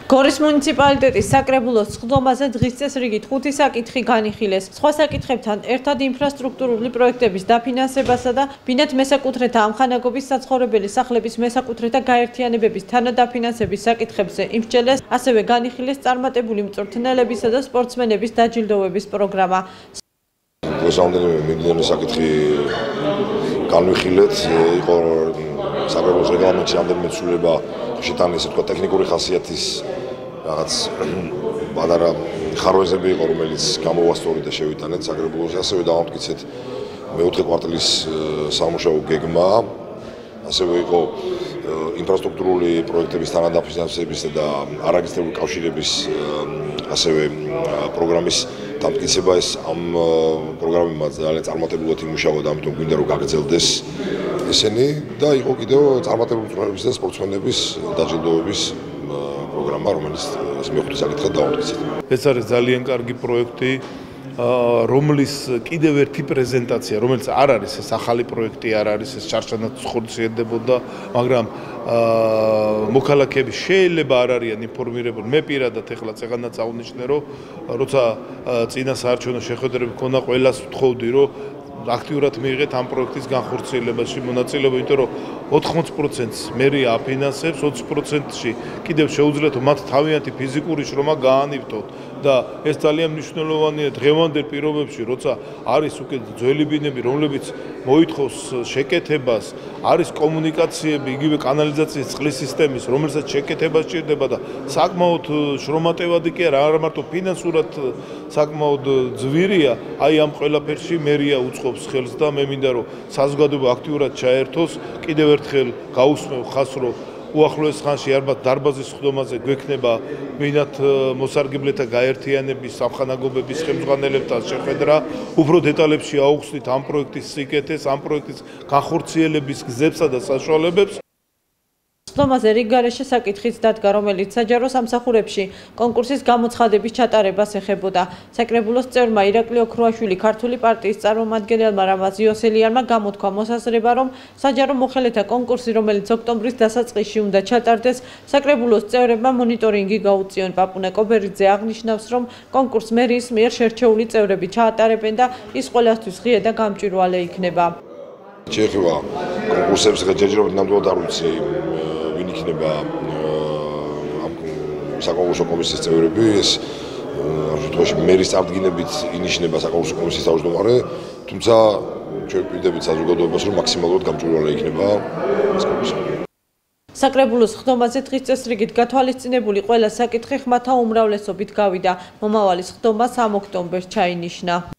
გორის მუნიციპალიტეტის საკრებულოს სხდომაზე დღის წესრიგით 5 საკითხი განიხილეს. სხვა საკითხებთან ერთად ინფრასტრუქტურული პროექტების დაფინანსებასა და ბინათ მესაკუთრეთა ამხანაგობის საცხოვრებელი სახლების მესაკუთრეთა გაერთიანებების თანადაფინანსების საკითხებზე იმსჯელეს, ასევე განიხილეს წარმატებული მწვრთნელებისა და სპორტსმენების დაჯილდოების პროგრამა. Რამდენიმე საკითხი განვიხილეთ, იყო საკრებულოს რეგლამენტში რამდენიმე ცვლილება შეტანა ისე თქვა ტექნიკური ხასიათის რაღაც პატარა ხარვეზები იყო, რომელიც გამოვასწორეთ და შევიტანეთ საკრებულოს, ასევე დავამტკიცეთ მეოთხე კვარტალის სამუშაო გეგმა, ასევე იყო ინფრასტრუქტურული პროექტების თანადაფინანსების და არაგისტრირებული კავშირების ასევე პროგრამის დამტკიცება. ეს ამ პროგრამებმა ძალიან წარმატებულად იმუშავა და ამიტომ გვინდა რომ გაგრძელდეს ესენი და იყო კიდევ წარმატებული მწვრთნელების და სპორტსმენების დაჯილდოების პროგრამა, რომელიც მეხუთე საკითხად დავამტკიცეთ. ეს არის ძალიან კარგი პროექტი, რომლის კიდევ ერთი პრეზენტაცია, რომელიც არ არის ეს ახალი პროექტი, არ არის ეს ჩარჩანად ხორციელდებოდა, მაგრამ მოქალაქეები შეიძლება არ არიან ინფორმირებული. მე პირადად ეხლა წეგანაც აღნიშნე, რომ როცა წინა საარჩევნო შეხვედრები მქონდა, ყველას ვთხოვდი, რომ აქტიურად მიიღეთ ამ პროექტის განხორციელებაში მონაწილეობა, იმიტომ რომ 80%-ს მერია აფინანსებს, 20%-ში კიდევ შეუძლიათ მათ თავიანთი ფიზიკური შრომა გაანივთოთ და ეს ძალიან მნიშვნელოვანია დღევანდელ პირობებში, როცა არის უკვე ძველი ბინები, რომლებიც მოითხოვს შეკეთებას, არის კომუნიკაციები, იგივე კანალიზაციის წყლის სისტემის, რომელსაც შეკეთება სჭირდება და საკმაოდ შრომატევადი კი არა მარტო ფინანსურად საკმაოდ ძვირია, აი ამ ყველაფერში მერია უწყობს ხელს და მე მინდა რომ საზოგადოება აქტიურად ჩაერთოს. კიდევ ერთხელ გაუსმევ ხას, რომ უახლოეს ხანში ალბათ დარბაზის სხდომაზე გვექნება ბინათ მოსარგებლეთა გაერთიანების სამხანაგობების ხელმძღვანელებთან შეხვედრა. უფრო დეტალებში აუხსნით ამ პროექტის სიკეთეს, ამ პროექტის განხორციელების გზებსა და საშუალებებს. სხდომაზე რიგ გარეშე საკითხიც დადგა, რომელიც საჯარო სამსახურებში კონკურსის გამოცხადების ჩატარებას ეხებოდა. საკრებულოს წევრმა ირაკლი ოქროაშვილი ქართული პარტიის წარმომადგენელმა რამაზ იოსელიანმა გამოთქვა მოსაზრება, რომ საჯარო მოხელეთა კონკურსი, რომელიც ოქტომბრის დასაწყისში უნდა ჩატარდეს, საკრებულოს წევრებმა მონიტორინგი გაუწიონ. პაპუნე კობერიძე აღნიშნავს, რომ კონკურს მერიის მიერ შერჩეული წევრები ჩაატარებენ და ის ყველასთვის ღია და გამჭვირვალე იქნება. შეეხება კონკურსებს ჯერჯერობით ნამდვილად არ ვიცი ვინ იქნება ამ საკონკურსო კომისიის წევრები. ეს ამ შემთხვევაში მერის წარდგინებით ინიშნება საკონკურსო კომისიის თავმჯდომარე, თუმცა ჩვენ ვპირდებით საზოგადოებას, რომ მაქსიმალურად გამჭვირვალე იქნება ეს კონკურსი. საკრებულოს სხდომაზე დღის წესრიგით გათვალისწინებული ყველა საკითხი ხმათა უმრავლესობით გავიდა. მომავალი სხდომა 3 ოქტომბერს ჩაინიშნა.